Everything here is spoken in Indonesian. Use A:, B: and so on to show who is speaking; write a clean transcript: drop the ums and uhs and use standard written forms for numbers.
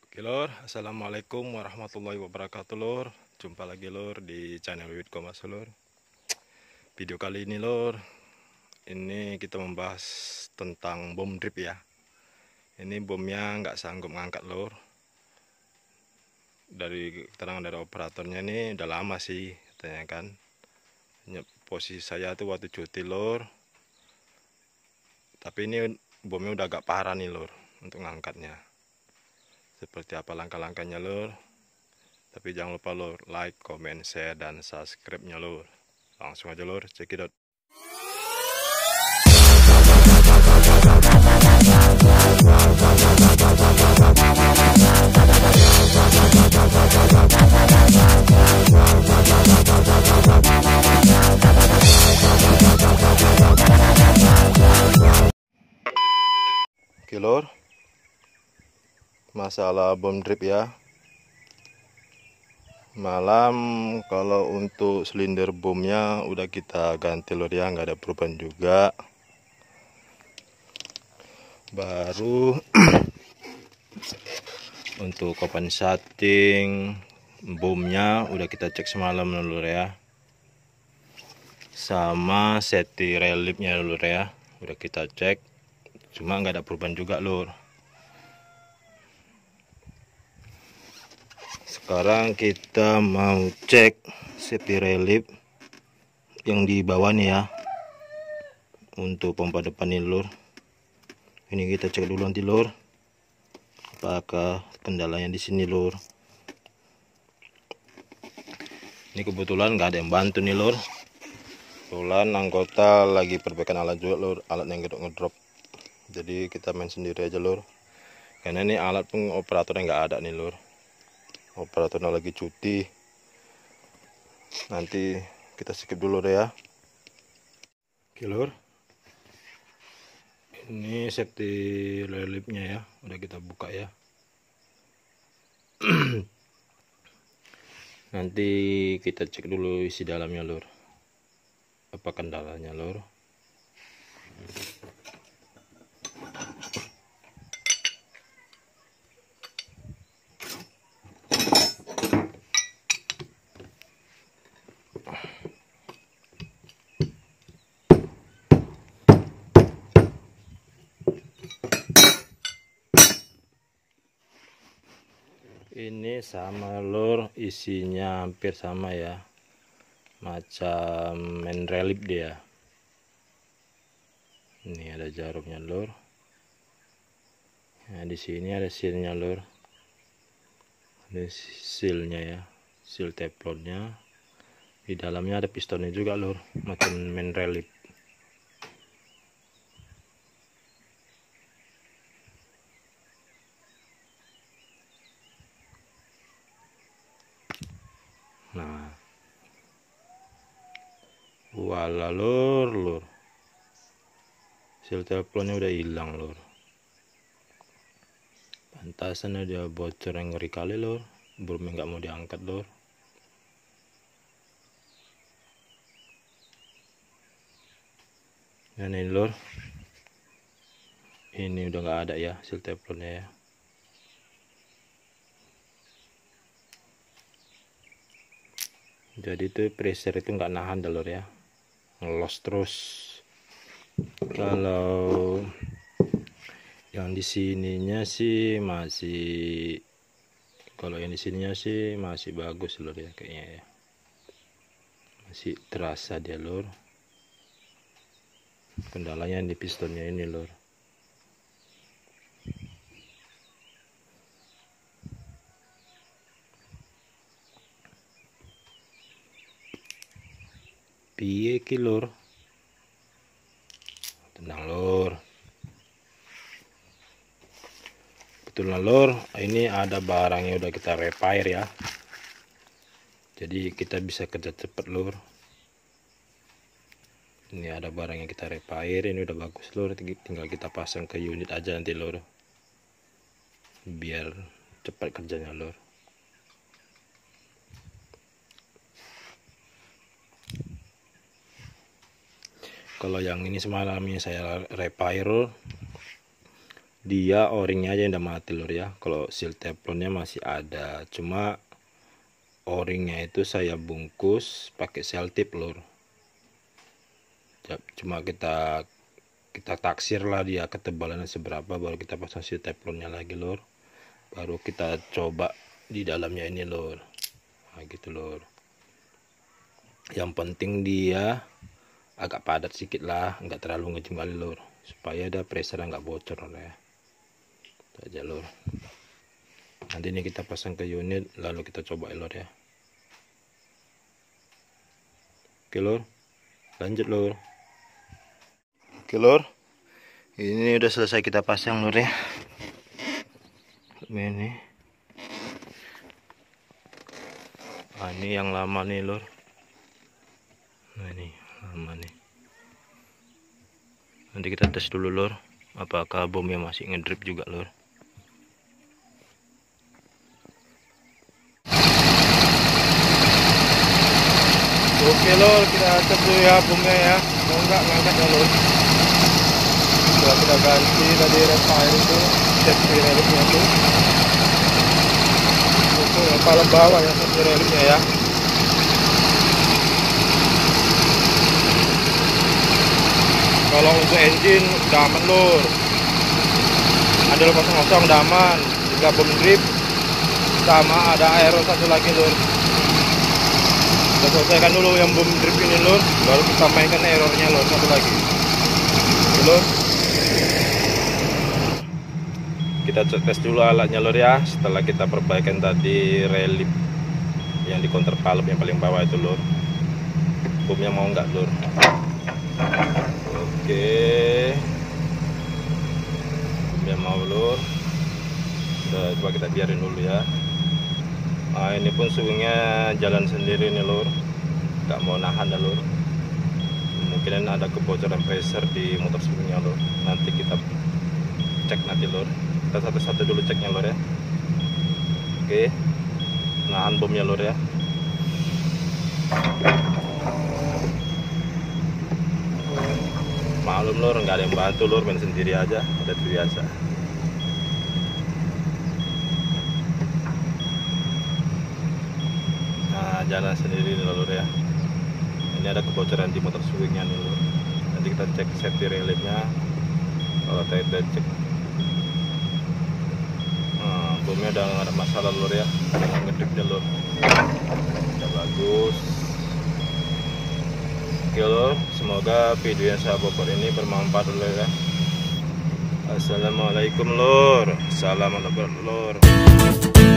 A: Oke lor, assalamualaikum warahmatullahi wabarakatuh lor. Jumpa lagi lor di channel Wiwit Komas lor. Video kali ini lor, ini kita membahas tentang bom drip ya. Ini bomnya nggak sanggup ngangkat lor. Dari keterangan dari operatornya ini udah lama sih katanya kan. Posisi saya tuh waktu cuti lor. Tapi ini bomnya udah agak parah nih lor untuk ngangkatnya. Seperti apa langkah-langkahnya lor. Tapi jangan lupa lor, like, comment, share, dan subscribe-nya lor. Langsung aja lor, cekidot. Oke lor, masalah bom drip ya. Malam kalau untuk silinder bomnya udah kita ganti lor ya, nggak ada perubahan juga. Baru untuk kopan setting bomnya udah kita cek semalam lor ya, sama seti relipnya lor ya udah kita cek, cuma nggak ada perubahan juga lor. Sekarang kita mau cek safety relief yang di bawah nih ya, untuk pompa depan ini lor. Ini kita cek dulu nanti lor, apakah kendalanya di sini lor. Ini kebetulan nggak ada yang bantu nih lor. Kebetulan anggota lagi perbaikan alat juga lor, alat yang ngedrop. Jadi kita main sendiri aja lor. Karena ini alat pun operatornya nggak ada nih lor. Operatornya lagi cuti. Nanti kita skip dulu deh ya. Oke lor, ini safety reliefnya ya, udah kita buka ya. Nanti kita cek dulu isi dalamnya lor, apa kendalanya lor. Ini sama lor, isinya hampir sama ya, macam main relief dia. Ini ada jarumnya lor. Nah di sini ada sealnya lor, ini sealnya ya, seal teflonnya. Di dalamnya ada pistonnya juga lor, macam main relief. Nah, wala lor, seal teflonnya udah hilang lor. Pantasan ada bocor yang ngeri kali lor, belum nggak mau diangkat lor. Dan ini lor, ini udah nggak ada ya seal teflonnya ya. Jadi itu pressure itu nggak nahan lor ya, ngelos terus. Kalau yang di sininya sih masih, kalau yang di sininya sih masih bagus lor ya kayaknya ya, masih terasa dia lor. Kendalanya di pistonnya ini lor. Piye ki lor, tenang lor. Betul lor, ini ada barang yang udah kita repair ya, jadi kita bisa kerja cepat lor. Ini ada barang yang kita repair, ini udah bagus lor, tinggal kita pasang ke unit aja nanti lor, biar cepat kerjanya lor. Kalau yang ini semalamnya saya repair dia o-ringnya aja yang udah mati lur ya. Kalau seal teflonnya masih ada, cuma o-ringnya itu saya bungkus pakai selotip lur. Cuma kita taksir lah dia ketebalannya seberapa, baru kita pasang seal teflonnya lagi lur. Baru kita coba di dalamnya ini lur. Nah gitu lur. Yang penting dia agak padat sedikit lah, nggak terlalu ngejim kali lur, supaya ada pressure nggak bocor ya. Itu aja lur. Nanti ini kita pasang ke unit, lalu kita coba lur ya. Oke lur, lanjut lur. Oke lur, ini udah selesai kita pasang lur ya. Ini ini yang lama nih lur. Nah ini lama nih. Nanti kita tes dulu lur, apakah bomnya masih ngedrip juga lur. Oke lur, kita cek dulu ya bomnya ya, mau nggak ngangkat ya lur. Sudah kita ganti tadi repair itu, safety relingnya tuh. Itu yang paling bawah ya safety relingnya ya. Kalau untuk engine udah aman lur, handle kosong udah aman, juga bom drip sama ada aero satu lagi lur. Kita selesaikan dulu yang bom drip ini lur, baru kita mainkan errornya lur satu lagi. Oke, lur. Kita tes dulu alatnya lur ya, setelah kita perbaikan tadi relip yang di counter palep yang paling bawah itu lur. Bomnya mau nggak lur? Oke, bomnya mau lur. Udah, coba kita biarin dulu ya. Nah ini pun suhunya jalan sendiri nih lur, nggak mau nahan dah lur. Mungkin ada kebocoran pressure di motor sebelumnya lur. Nanti kita cek nanti lur. Kita satu-satu dulu ceknya lur ya. Oke, nahan bomnya lur ya. Maklum lur, nggak ada yang bantu lur, main sendiri aja, udah biasa. Jalan sendiri nih lur ya. Ini ada kebocoran di motor swingnya nih lur. Nanti kita cek safety relipnya. Kalau kita cek, bomnya udah nggak ada masalah lur ya. Ngedripnya lur, udah bagus. Oke lur, semoga video yang saya buat ini bermanfaat lur ya. Assalamualaikum lur. Assalamualaikum lur.